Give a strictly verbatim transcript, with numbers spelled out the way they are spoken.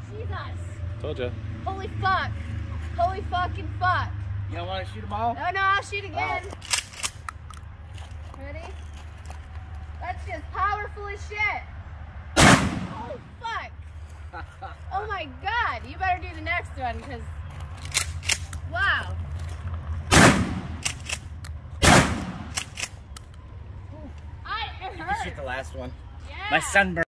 Jesus. Told ya. Holy fuck. Holy fucking fuck. You don't want to shoot them all? No, no, I'll shoot again. Wow. Ready? That's just powerful as shit. Oh, fuck. Oh my god. You better do the next one, because... Wow. I, it hurts. Shoot the last one. Yeah. My sunburn.